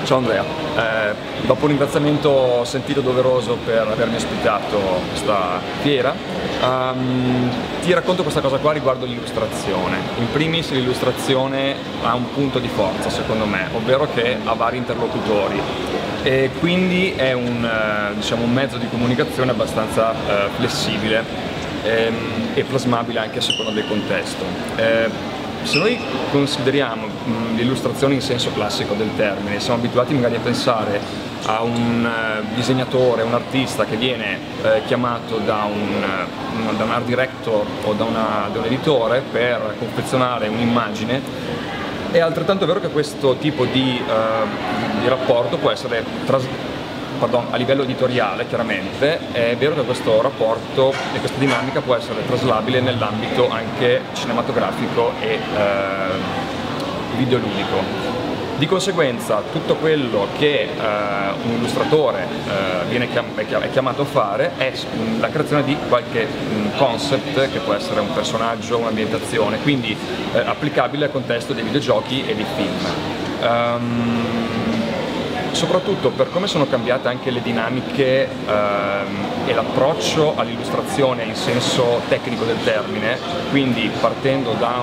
Ciao Andrea, dopo un ringraziamento sentito doveroso per avermi ospitato questa fiera, ti racconto questa cosa qua riguardo l'illustrazione. In primis l'illustrazione ha un punto di forza secondo me, ovvero che ha vari interlocutori e quindi è diciamo, un mezzo di comunicazione abbastanza flessibile e plasmabile anche a seconda del contesto. Se noi consideriamo l'illustrazione in senso classico del termine, siamo abituati magari a pensare a un disegnatore, un artista che viene chiamato da un art director o da un editore per confezionare un'immagine. È altrettanto vero che questo tipo di rapporto può essere a livello editoriale, chiaramente, è vero che questo rapporto e questa dinamica può essere traslabile nell'ambito anche cinematografico e videoludico. Di conseguenza tutto quello che un illustratore è chiamato a fare è la creazione di qualche concept che può essere un personaggio, un'ambientazione, quindi applicabile al contesto dei videogiochi e dei film. Soprattutto per come sono cambiate anche le dinamiche e l'approccio all'illustrazione in senso tecnico del termine, quindi partendo da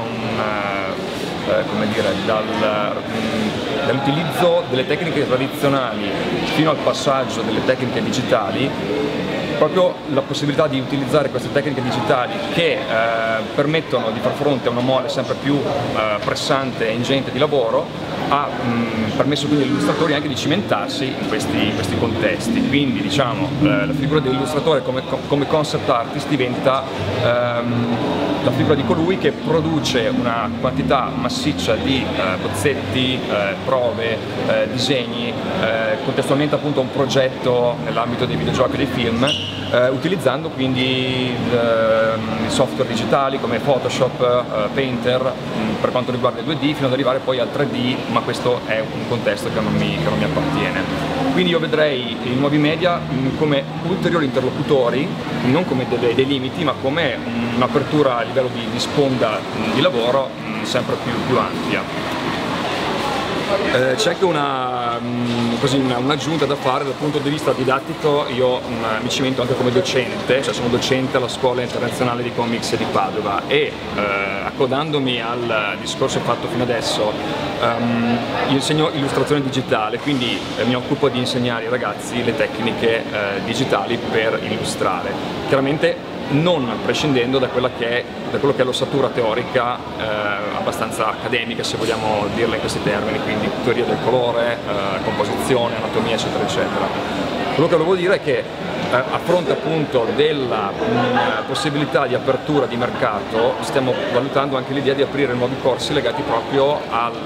dall'utilizzo delle tecniche tradizionali fino al passaggio delle tecniche digitali, proprio la possibilità di utilizzare queste tecniche digitali che permettono di far fronte a una mole sempre più pressante e ingente di lavoro ha permesso quindi agli illustratori anche di cimentarsi in questi contesti. Quindi diciamo la figura dell'illustratore come concept artist diventa la figura di colui che produce una quantità massiccia di bozzetti, prove, disegni, contestualmente appunto un progetto nell'ambito dei videogiochi e dei film, utilizzando quindi i software digitali come Photoshop, Painter per quanto riguarda il 2D, fino ad arrivare poi al 3D, ma questo è un contesto che non mi appartiene. Quindi io vedrei i nuovi media come ulteriori interlocutori, non come dei limiti, ma come un'apertura a livello di sponda di lavoro sempre più ampia. C'è anche un'aggiunta da fare dal punto di vista didattico. Io mi cimento anche come docente, cioè sono docente alla Scuola Internazionale di Comics di Padova e accodandomi al discorso fatto fino adesso, io insegno illustrazione digitale, quindi mi occupo di insegnare ai ragazzi le tecniche digitali per illustrare. Chiaramente non prescindendo da quello che è l'ossatura teorica abbastanza accademica, se vogliamo dirla in questi termini, quindi teoria del colore, composizione, anatomia, eccetera, eccetera. Quello che volevo dire è che a fronte appunto della possibilità di apertura di mercato stiamo valutando anche l'idea di aprire nuovi corsi legati proprio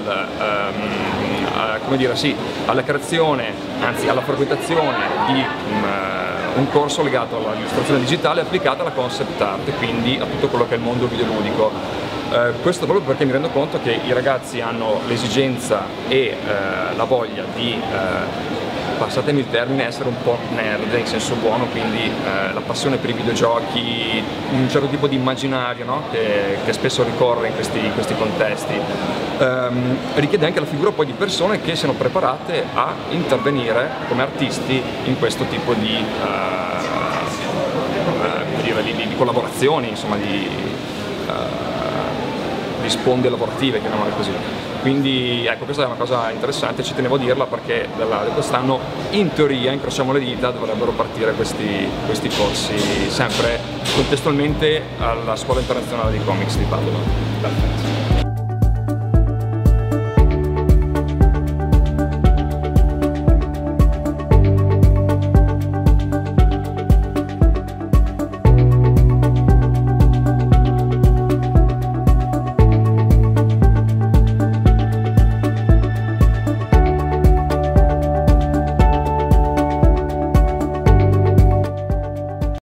alla creazione, anzi alla frequentazione di un corso legato all'illustrazione digitale applicata alla concept art, quindi a tutto quello che è il mondo videoludico. Questo proprio perché mi rendo conto che i ragazzi hanno l'esigenza e la voglia di, passatemi il termine, essere un po' nerd in senso buono, quindi la passione per i videogiochi, un certo tipo di immaginario, no? che spesso ricorre in questi contesti. Richiede anche la figura poi di persone che siano preparate a intervenire come artisti in questo tipo di collaborazizioni, insomma, di sponde lavorative, chiamiamole così. Quindi ecco, questa è una cosa interessante, ci tenevo a dirla perché da quest'anno in teoria, incrociamo le dita, dovrebbero partire questi corsi sempre contestualmente alla Scuola Internazionale di Comics di Padova.